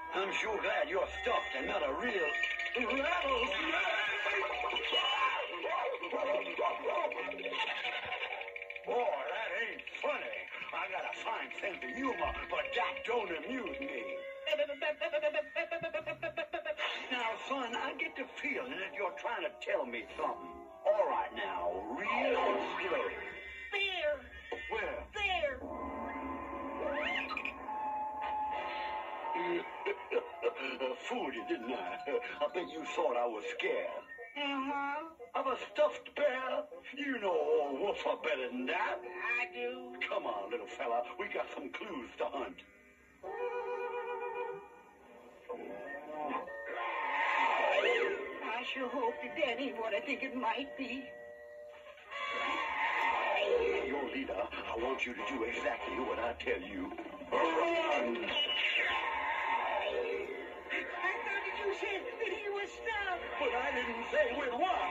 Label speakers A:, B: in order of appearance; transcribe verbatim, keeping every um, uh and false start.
A: I'm sure glad you're stuffed and not a real rattlesnake. Boy, that ain't funny. I got a fine sense of humor, but that don't amuse me. Now, son, I get the feeling that you're trying to tell me something. All right now, real slow.
B: There!
A: Where?
B: There!
A: Fooled you, didn't I? I think you thought I was scared.
B: Uh-huh.
A: Of a stuffed bear? You know old Wolfer better than that.
B: I do.
A: Come on, little fella. We got some clues to hunt.
B: I sure hope that that ain't what I think it might be.
A: Your leader, I want you to do exactly what I tell you. Run!
B: I thought that you said that he was stuffed.
A: But I didn't say with what.